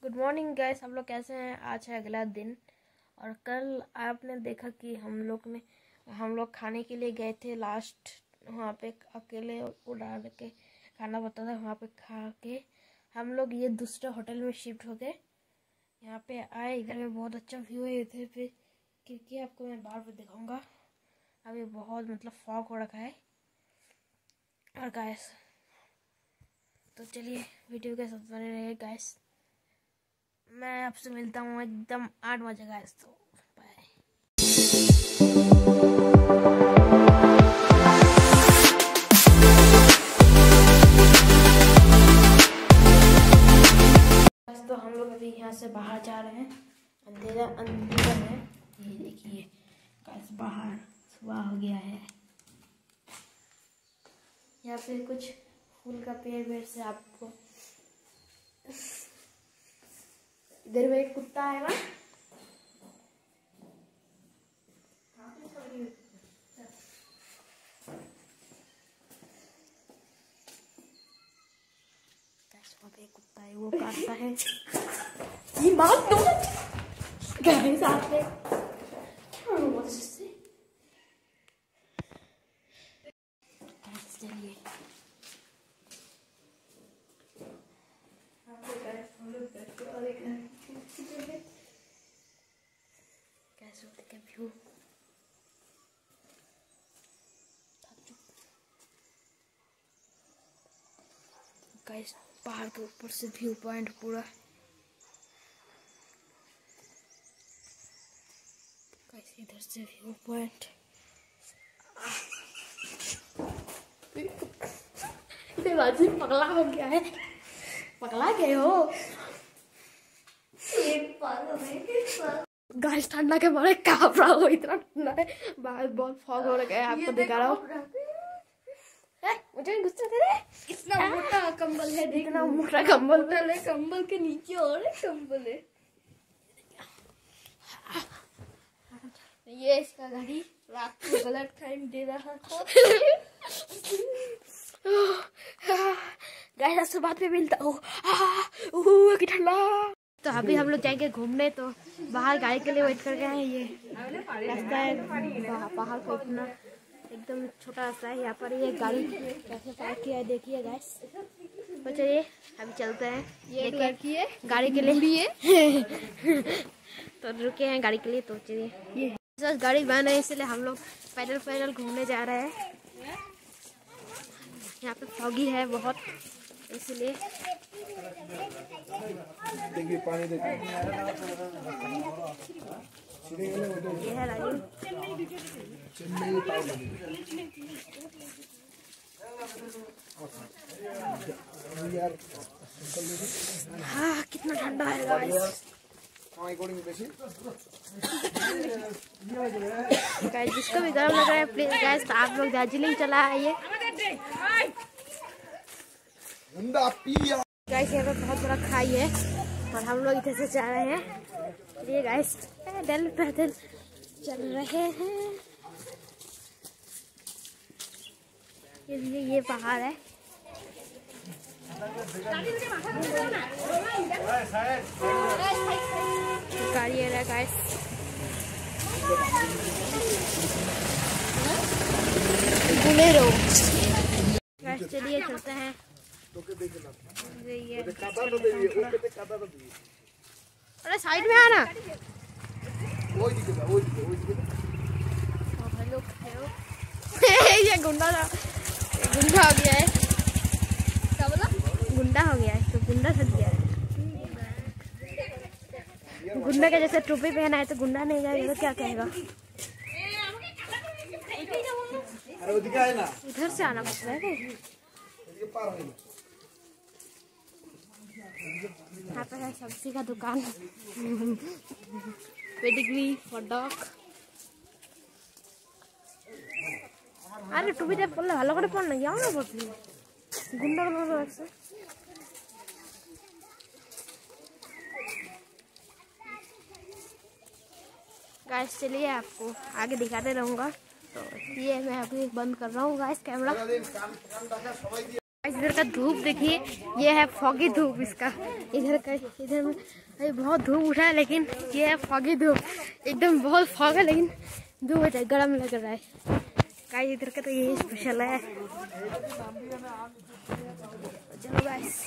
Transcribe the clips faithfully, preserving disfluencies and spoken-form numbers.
Good morning guys, हम लोग कैसे हैं। आज है अगला दिन और कल आपने देखा कि हम लोग ने हम लोग खाने के लिए गए थे लास्ट, वहाँ पे अकेले उड़ा के खाना पता था। वहाँ पे खा के हम लोग ये दूसरे होटल में शिफ्ट हो गए। यहाँ पे आए, इधर में बहुत अच्छा व्यू है। इधर पे क्योंकि आपको मैं बार बार दिखाऊंगा। अभी बहुत मतलब फॉग हो रखा है। और गाइस तो चलिए वीडियो के साथ बने रहिए गाइस। मैं आपसे मिलता हूँ एकदम आठ बजे गाइस, तो बाय। तो हम लोग अभी यहाँ से बाहर जा रहे हैं। अंधेरा अंधेरा है, ये देखिए गाइस, बाहर सुबह हो गया है। यहाँ पे कुछ फूल का पेड़ वेड़ से आपको, इधर में एक कुत्ता है ना, एक कुत्ता है वो काटता है। ये बात दो गाइस, आते चलिए कैसे होते व्यू। गाइस पहाड़ के ऊपर से व्यू पॉइंट पूरा। गाइस इधर से व्यू पॉइंट। बाजी पगला हो गया है, पगला गए हो। गाइस ठंडा के मारे कांप रहा हो, इतना ठंडा है। बाहर बहुत फॉग हो रखा है, आपको दिखा रहा हूँ। मुझे गुस्सा दे रहे, इतना मोटा कंबल है, इतना मोटा कंबल है, कंबल के नीचे और एक कंबल है। ये इसका गाड़ी रात को गलत टाइम दे रहा था। गाइस से बाद में मिलता हूँ। कि ठंडा। तो अभी हम लोग जाएंगे घूमने, तो बाहर गाड़ी के लिए वेट कर गए हैं। ये रास्ता है बाहर को, इतना एकदम छोटा रास्ता है। यहाँ पर ये गाड़ी कैसे पार्क किया है देखिए गाइस। तो चलिए अभी चलते हैं। ये देखिए गाड़ी के लिए तो रुके हैं गाड़ी के लिए। तो चलिए, ये गाड़ी बंद है इसलिए हम लोग पैदल पैदल घूमने जा रहे हैं। यहाँ पे फॉगी है बहुत, इसलिए देखिए पानी देखिए। ये है राजू। हाँ कितना ठंडा है गाइस। गाइस जिसको भी गर्म लग रहा है प्लीज गाइस, तो आप लोग दार्जिलिंग चला आइए। गाइस यहाँ पे बहुत बड़ा खाई है और हम लोग इधर से जा रहे हैं। ये गाइस पैदल पैदल चल रहे हैं। ये ये, ये पहाड़ है। गाड़ी है गाइस। बुलेरो। गाइस चलिए चलते हैं। अरे साइड में आना। ये गुंडा गुंडा हो गया है। क्या बोला? गुंडा हो गया है, तो गुंडा थक गया है। गुंडा के जैसे टोपी पहना है तो गुंडा नहीं जाएगा तो क्या कहेगा। इधर से आना पड़ता है। यहाँ पे है सब्जी का दुकान। Pedigree for dog. अरे टुपी दे पड़ले ভালো করে পড় না, যাও না পড়তে গুন্ডা গুলো আছে। गाइस चलिए आपको आगे दिखाते रहूंगा। तो ये मैं अभी बंद कर रहा हूँ गाइस कैमरा। इधर का धूप देखिए, ये है फॉगी धूप इसका। इधर का इधर में अरे बहुत धूप उठा है, लेकिन ये है फॉगी धूप, एकदम बहुत फॉग है, लेकिन धूप है, गर्म लग रहा है गाइस। इधर का तो यही स्पेशल है। चलो गाइस,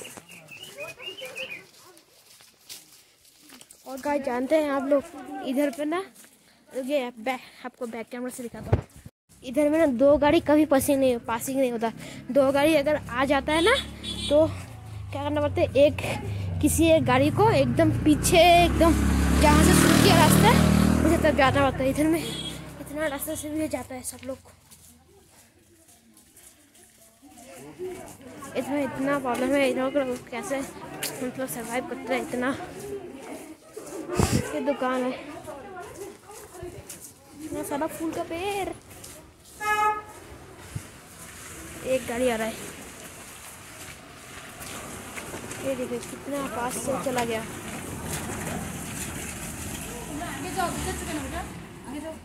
और गाइस जानते हैं आप लोग, इधर पे ना ये बैक, आपको बैक कैमरा से दिखाता हूँ। इधर में ना दो गाड़ी कभी पासिंग नहीं पासिंग नहीं होता। दो गाड़ी अगर आ जाता है ना तो क्या करना पड़ता है, एक किसी एक गाड़ी को एकदम पीछे, एकदम जहाँ से शुरू किया रास्ता उसे तब जाना पड़ता है। इधर में इतना रास्ते से भी जाता है सब लोग, इसमें इतना प्रॉब्लम है। इन लोग कैसे मतलब सर्वाइव करते हैं। इतना ये दुकान है, इतना सारा फूल का पेड़। एक गाड़ी आ रहा है, ये देखिए कितना पास से चला गया। आगे जाओ, आगे जाओ।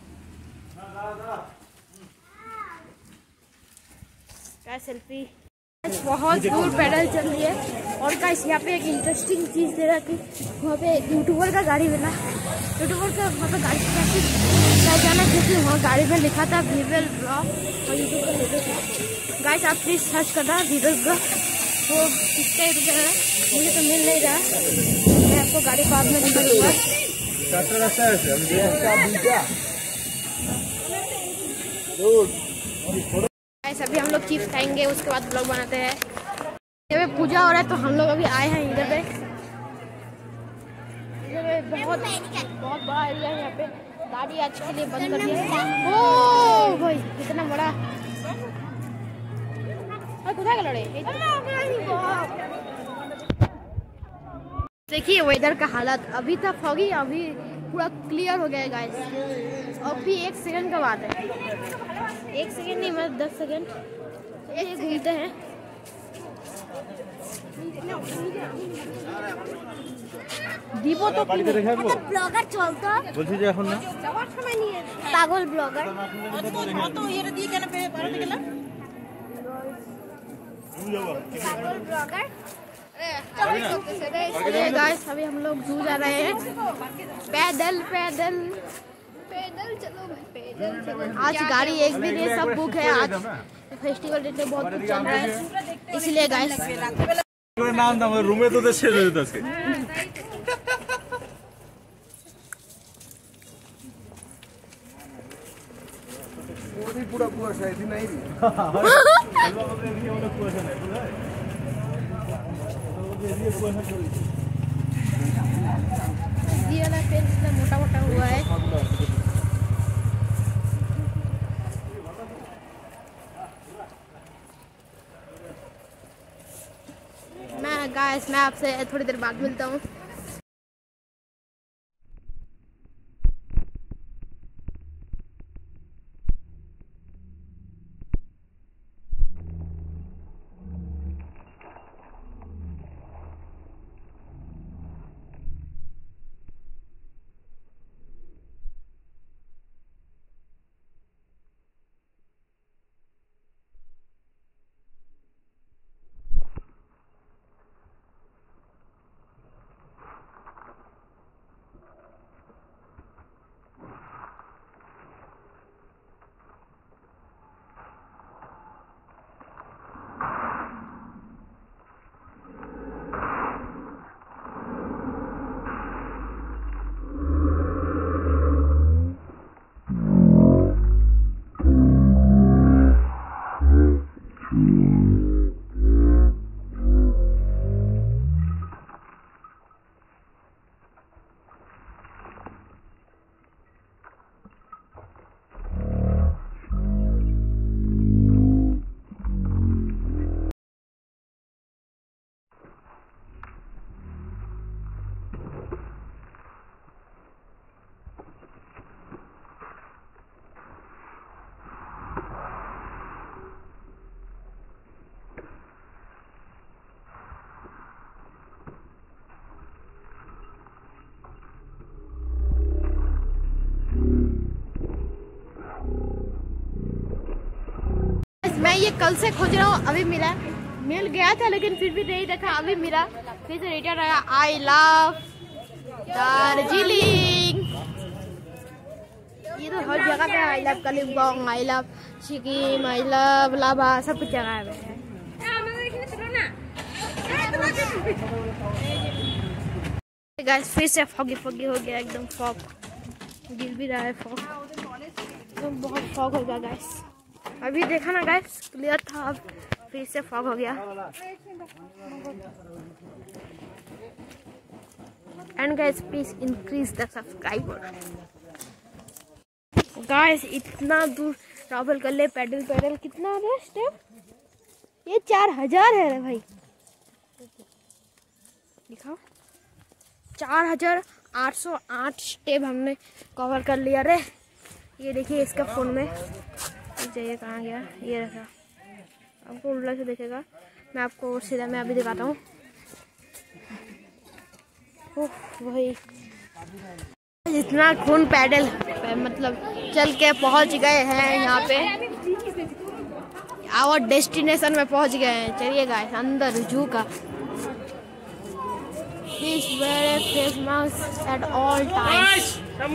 क्या सेल्फी, बहुत दूर पैदल चल रही है। और गाइस यहाँ पे एक इंटरेस्टिंग चीज़ दे रहा कि वहाँ पे यूट्यूबर का गाड़ी मिला। यूट्यूबर का वहाँ पे गाड़ी कैसे क्या जाना, क्योंकि वहाँ गाड़ी में लिखा था वीवेल ब्लॉग और यूट्यूब पर लिखा था। गाइस आप प्लीज सर्च करना वीवेल ब्लॉग, वो किसका यूट्यूब चैनल है, मुझे तो मिल नहीं रहा। मैं आपको गाड़ी बाद में दिखाऊंगा। अभी हम लोग चिप्स खाएंगे, उसके बाद ब्लॉग बनाते हैं। यहाँ पे पूजा हो रहा है तो हम लोग अभी आए हैं इधर पे। बहुत बहुत बड़ा एरिया है यहाँ पे, गाड़ी आज के लिए बंद कर दिया है। ओ भाई कितना बड़ा, कुछ लड़े। देखिए वेदर का हालत, अभी था फॉगी, अभी पूरा क्लियर हो गया है गाइस। अभी एक सेकंड का बात है, एक सेकंड नहीं मतलब दस सेकंड ये घूमते हैं। दीपो तो ब्लॉगर चलता বলছি যে এখন না যাওয়ার সময় নিয়ে পাগল ব্লগার অত অত এর দিয়ে কেন পারতে গেলাম पागल ब्लॉगर। अरे गाइस अभी हम लोग जू जा रहे हैं, पैदल पैदल पैदल चलो भाई पैदल चलो। आज गाड़ी एक भी नहीं, सब बुक है। आज फेस्टिवल डेट में बहुत कुछ चल रहा है, इसलिए गाइस नाम दाम रूमे तो শেষ হয়ে যাচ্ছে। ওই পুরো কুয়াশা এদিন নাই রে কুয়াশা নাই ये वाला पेड़ इतना मोटा मोटा हुआ है। मैं गाइस मैं आपसे थोड़ी देर बाद मिलता हूँ। मैं ये कल से खोज रहा हूँ, अभी मिला। मिल गया था लेकिन फिर भी नहीं देखा, अभी मिला, फिर से रिटर्न आया। I love Darjeeling. ये तो हर जगह पे I love Kalimpong, I love Sikkim, I love Lava, सब कुछ जगह है। गाइस फिर से फॉगी फॉगी हो गया, एकदम फॉग गिर भी रहा है, फॉग तो बहुत फॉग हो गया गाइस। अभी देखा ना गाइस क्लियर था, अब फिर से फॉग हो गया। And guys please increase the subscriber. Guys इतना दूर ट्रैवल कर ले पैडल पैडल, कितना है स्टेप? ये चार हजार है रे भाई, दिखाओ, चार हजार आठ सौ आठ स्टेप हमने कवर कर लिया रे। ये देखिए इसका फोन में चाहिए, कहाँ गया, ये रखा, आपको उल्टा से देखेगा, मैं आपको सीधा मैं अभी दिखाता हूँ। वही जितना खून पैडल मतलब चल के पहुँच गए हैं यहाँ पे, आवर डेस्टिनेशन में पहुँच गए हैं। चलिए गाइस अंदर जू का He's very famous at all times.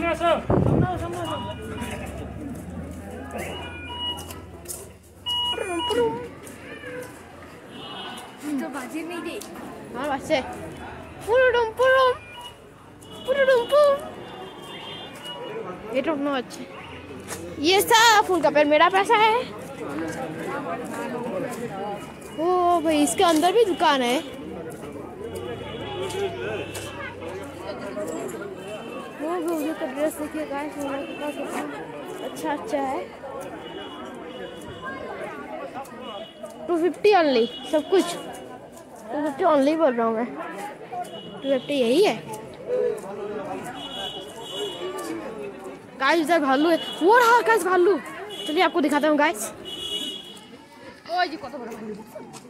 तो बाजी नहीं दे। हाँ बच्चे। पुरुडुम पुरुम, पुरुडुम पुरुम। ये तो ना अच्छे। ये सब फूल का पेड़ मेरा पैसा है। ओ भाई इसके अंदर भी दुकान है। वो भैया का ड्रेस देखिए गाइस, अच्छा अच्छा है। टू फिफ्टी ओनली सब कुछ, टू फिफ्टी ओनली बोल रहा हूँ मैं, टू फिफ्टी यही है गाइस। इधर भालू है, वो रहा गाइस भालू, चलिए आपको दिखाता हूँ गाइस। ओए जी कत बड़ा भालू,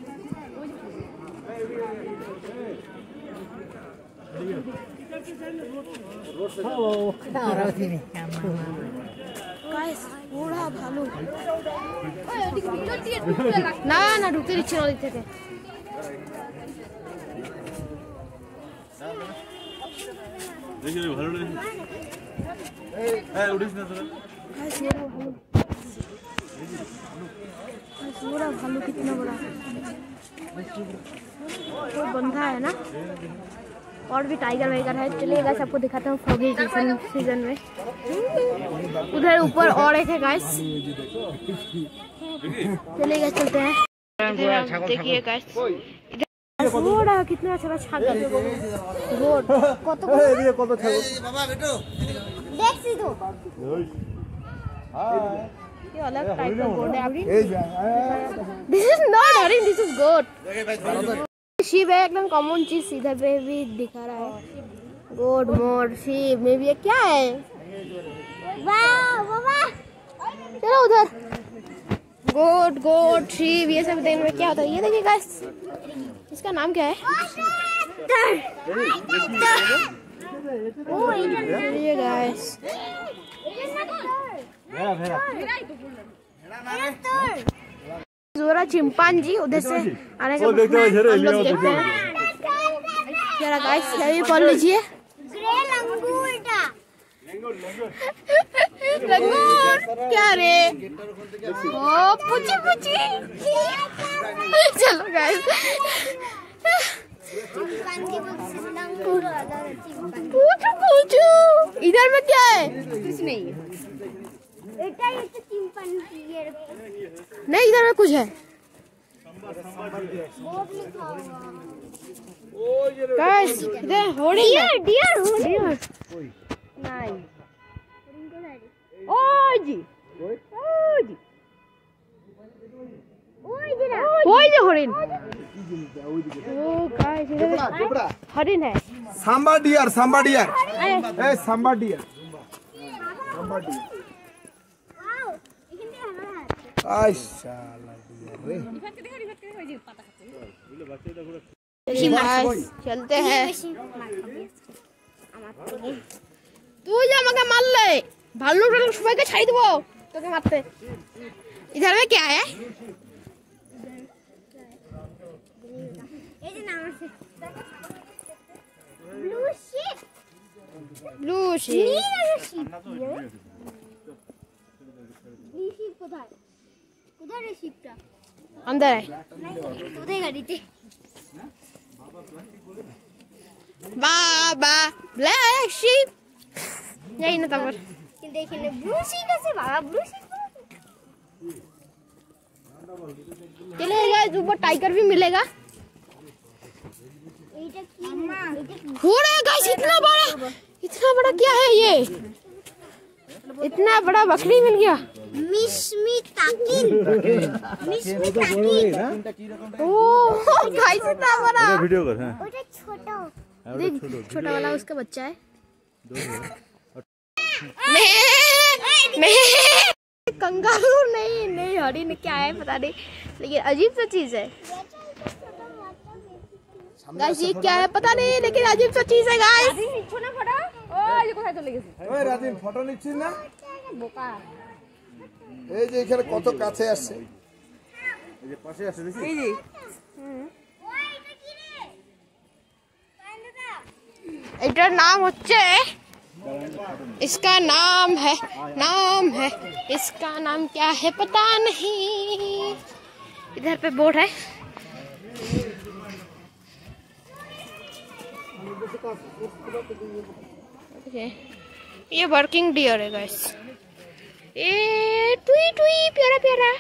बूढ़ा भालू ना ना ढुकते नीचे ना दिखते थे। देखिए भालू नहीं ए उड़ीस ना तो बूढ़ा भालू कितना बड़ा, तो बंधा है ना, और भी टाइगर वाइगर है। चलिए गाइस आपको दिखाता हूँ फॉगी सीजन सीजन में। उधर ऊपर और एक है गाइस, चलिए गाइस चलते हैं। देखिए गाइस इधर कितना अच्छा छागल रोड, কত এদিকে কত ছাগল বাবা বেটো দেখছি তো। ये अलग टाइप का गोट है। दिस इज नॉट हरिण, दिस इज गोट। शिव है एकदम कॉमन चीज, इधर पे भी दिखा रहा है, गोट मोर शिव में भी क्या है। वाह वाह चलो उधर गोट गोट शिव ये सब देखने में क्या होता है। ये देखिए गाइस इसका नाम क्या है, ये गाइस जोरा चिंपांजी उधर से आने के बाद हम लोग देखते हैं। जरा गाइस ये पढ़ लीजिए, लंगूर क्या रे, ओ पुची पुची। चलो गाइस पूछो पूछो इधर में क्या है, कुछ नहीं है। नहीं इधर में कुछ है गाइस, इधर होड़ी है, डियर डियर नहीं ओ जी ओ जी ओए जो हरिण, ओ गाइस इधर हरिण है। Sambar deer, sambar deer, a sambar deer, sambar deer. आई शाला डियर रे, चलते हैं। तू जा मगर मार ले, भालू भालू सुबह के छाई दो तो क्या मारते। इधर में क्या है, blue sheep blue sheep blue sheep কোথায় কোথায় রে শিপটা अंदर है কোথায় গাড়িতে बाबा ब्लैक शिप यही ना तब দেখে নে ব্লু শিপ আছে বাবা ব্লू शिप चलेगा ऊपर टाइगर भी मिलेगा এইটা কি এইটা কি हो रहा है गाइस इतना बड़ा इतना बड़ा क्या है ये इतना बड़ा बकरी मिल गया মিশমি তাকিন মিশমি তাকিন ओ गाइस इतना बड़ा वीडियो कर हां ওটা ছোট देख छोटा वाला उसका बच्चा है मैं मैं कंगारू नहीं नहीं हरिन क्या है पता नहीं लेकिन अजीब सा चीज है गाइस ये क्या है पता नहीं लेकिन अजीब सा चीज है गाइस छोटा फोटो ओ ये কোথায় চলে গেছে ওই রাদিন ফটো নিচ্ছিস না বোকা এই যে এখানে কত কাছে আসছে এই যে পাশে আসছে দেখি এই যে এটার নাম হচ্ছে इसका नाम है नाम है इसका नाम क्या है पता नहीं इधर पे बोर्ड है ये वर्किंग डियर है गाइस ये टुई टुई प्यारा प्यारा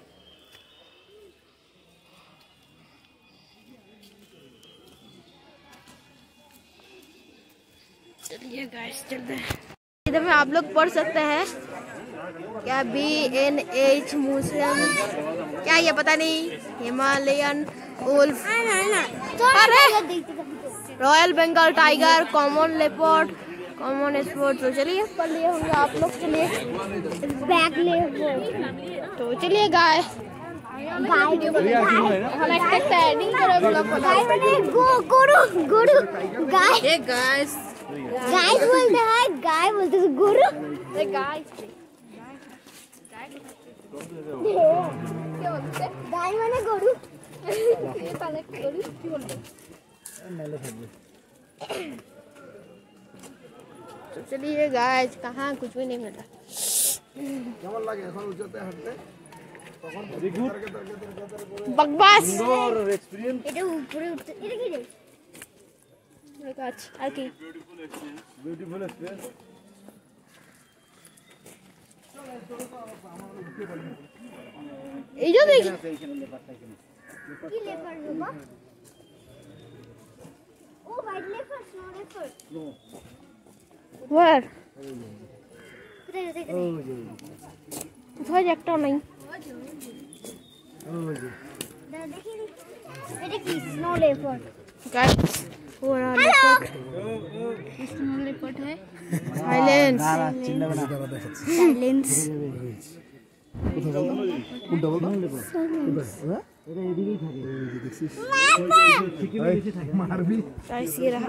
चलिए गाइस चलते हैं इधर में आप लोग पढ़ सकते हैं क्या बी एन एच म्यूजियम क्या ये पता नहीं हिमालयन वुल्फ अरे royal Bengal tiger common leopard common sport तो चलिए पढ़ लिए होंगे आप लोग चलिए ব্যাগ ले तो चलिए गाय गाय हम एक्सपेक्टेड गाय মানে গরু গরু गाय ये गाइस गाय बोलते हैं गाय बोलते हैं गरु ये गाइस गाय माने गरु तो चलिए गाइस कहाँ कुछ भी नहीं मिल रहा কেমন লাগে এখন উচ্চতে হাঁটতে তখন बकवास এক্সপেরিয়েন্স এটা উপরে উঠতে এটা কি রে अच्छा আর কি বিউটিফুল স্পেস এই যে দেখি কি লেপার বাবা ও হোয়াইট লেপার স্নো লেপার ওয়ার কোথায় কোথায় কোথায় একটাও নাই দাদা দেখি এটা কি স্নো লেপার गाइस वो रहा लेपर्ड स्नो लेपर्ड है साइलेंस সাইলেন্স কোনটা বলতো এটা এদিকেই থাকে এই দেখছিস মারবি गाइस ये रहा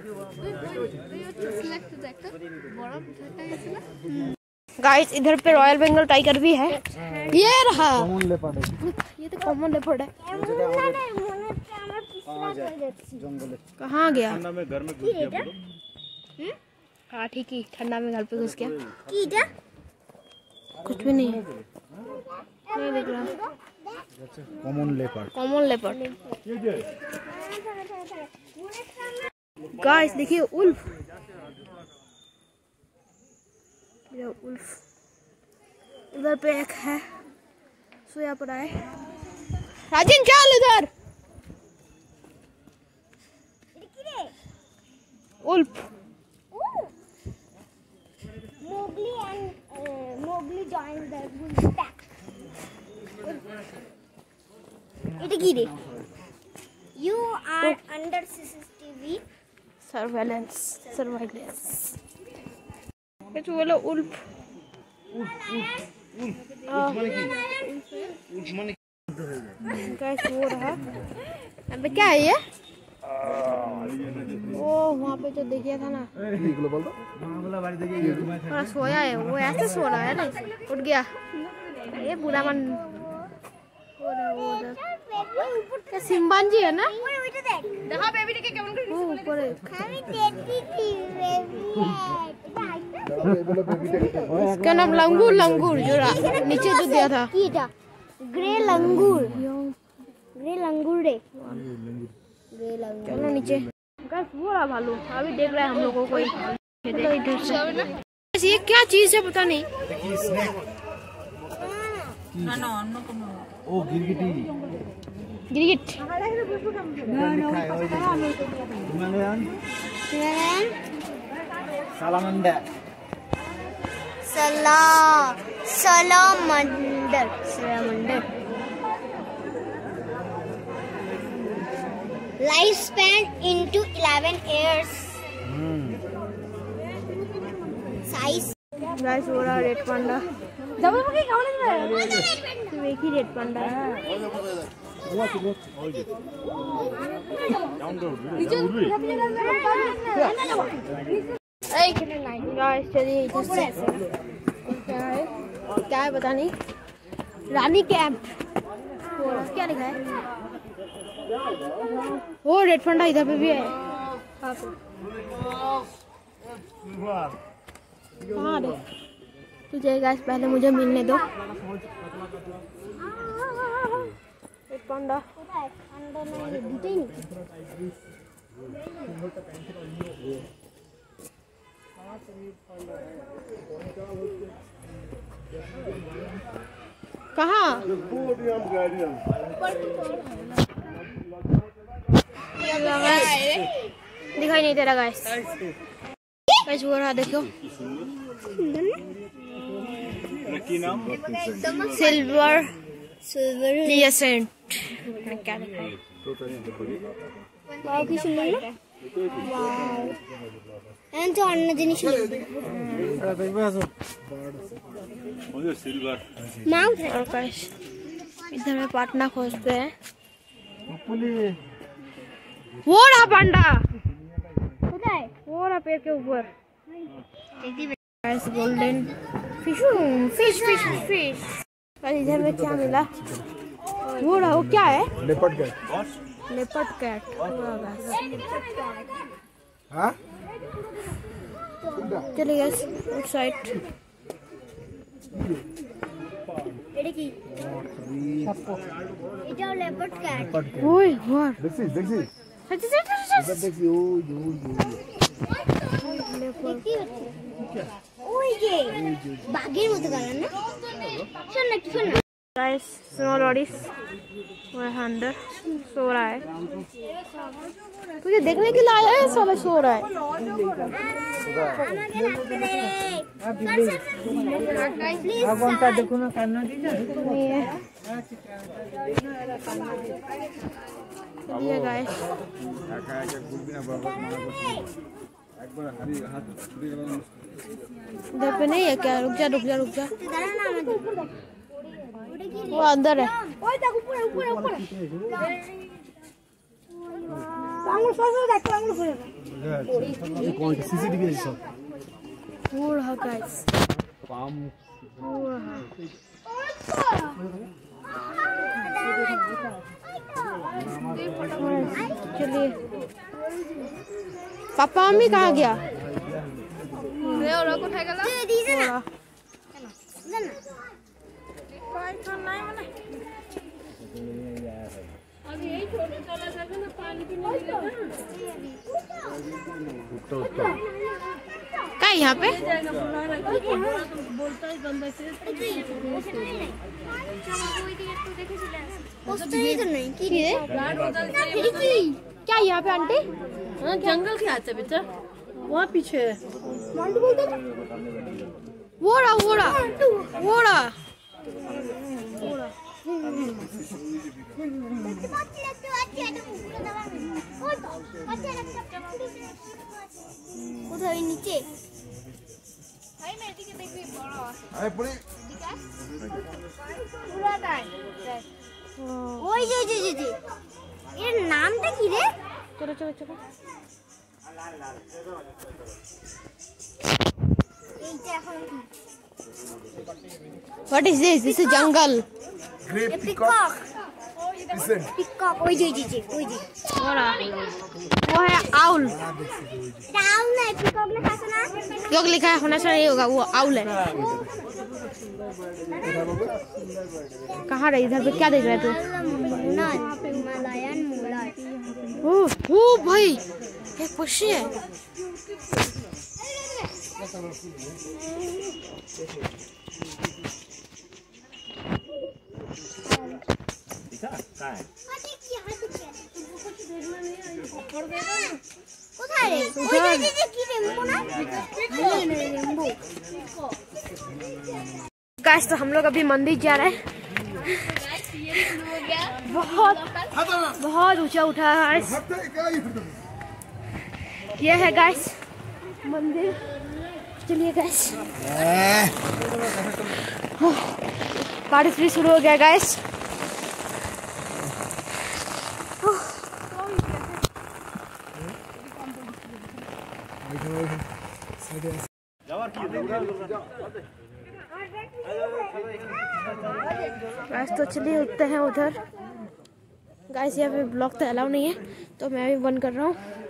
गाइस इधर पे रॉयल बंगाल टाइगर भी है ये रहा কমন লেপার্ড ये तो कॉमन लेपर्ड है এমন না রে মনে হচ্ছে আমার পিছলা হয়ে যাচ্ছে জঙ্গলে कहाँ गया ঠান্ডা में घर में কি এটা हाँ ठीक ही ठंडा में घर पे घुस गया কি এটা कुछ भी नहीं नहीं दिख रहा common leopard common leopard guys देखिए उल्फ ये उल्फ उधर पे एक है सोया पड़ा है राजन चल इधर এটা কি রে wolf Mowgli and uh, Mowgli joined the wolf pack. এটা কি রে? You are under C C T V. Surveillance surveillance ये तो बोला उल्फ गाइस वो रहा अबे क्या है ये ओ वहाँ पे जो देखिए था ना এইগুলো বলতো हाँ सोया है वो ऐसे सो रहा है ना उठ गया ये बुरा मन वो रहा वो उधर क्या सिम्बांजी है ना? ওই ওইটা দেখ देखा बेबी के केमन कर ऊपर है। আমি দেখতেছি বেবি इसका नाम लंगूर लंगूर जो नीचे जो दिया था। কি এটা গ্রে লঙ্গুর গ্রে লঙ্গুর রে গ্রে লঙ্গুর चलो नीचे। गाइस वो रहा भालू अभी देख रहे हैं हम लोगों को इधर से। ये क्या चीज है पता नहीं। ओ गिरगिटी गिरगिट हिमालयन হিমালয়ান सालामांडर सला salamander salamander life span into eleven years size guys वो रहा रेड पांडा। जब वो के कौन है? तो एक ही रेड पांडा है। गाइस चलिए इधर से। क्या है क्या है पता नहीं। रानी कैंप क्या लिखा है? वो रेड पांडा इधर पे भी है। हाँ रे तुझे गाइस पहले मुझे मिलने दो। रेड पांडा कहाँ? दिखाई नहीं दे रहा गाइस। गाइस वो रहा देखो सिल्वर सिल्वर लिएसेंट क्या लिखा है? वाओ की सुंदर ना वाओ एंड तो अन्य जिनिस माउथ और गाइस इधर में पाटना खोजते हैं। वो रहा पांडा पता है वो रहा पेड़ के ऊपर। Guys golden fish fish fish fish. और इधर में क्या मिला? वो रहा वो क्या है? Leopard cat leopard cat. हाँ चलिए गाइस उस साइड। এটা কি এটা লেপার্ড ক্যাট ओए वाह देखी देखी अच्छा अच्छा अच्छा देखी ओ यो यो দেখি ওই যে বাঘের মতো কালার না শোন না কি শোন না गाइस स्मॉल ऑडिस वो है अंदर सो रहा है। तुझे देखने के लिए आया है साला सो रहा है। कौन-सा देखो ना नहीं है ये गाइस इधर पे नहीं है क्या? रुक जा रुक जा रुक जा वो अंदर है। ওই দেখ উপরে উপরে উপরে আঙুল সসো দেখ আঙুল উপরে ये कौन सीसीटीवी है सब वो रहा गाइस पाम वो रहा। चलिए पापा मम्मी कहाँ गया? দিছে না वो না क्या यहाँ पे? क्या यहाँ पे आंटी? जंगल के हाथ से बेटा वहाँ पीछे है। वो रहा वो रहा वो रहा কোথায় নিচে আরে পুরি ওই যে যে যে যে এর নামটা কি রে? चलो चलो चलो এইটা এখন কি? What is this? This is jungle. ग्रेप পিকক पिकॉक ओए जी जी जी ओए जी वो रहा, वो है आउल। राउल नहीं पिकॉक लिखा सुना जो लिखा है होना चाहिए होगा, वो आउल है। कहाँ रही इधर पे, क्या देख रहे तू? Himalayan molar. ओ ओ भाई एक पक्षी है। गाइस तो हम लोग अभी मंदिर जा रहे हैं। बहुत बहुत ऊंचा उठा है गाइस। ये है गाइस मंदिर। चलिए गाइस, बारिश भी शुरू हो गया गाइस। गाइस तो चलिए उठते हैं उधर। गाइस यहाँ पे ब्लॉग तो अलाउ नहीं है, तो मैं भी बंद कर रहा हूँ।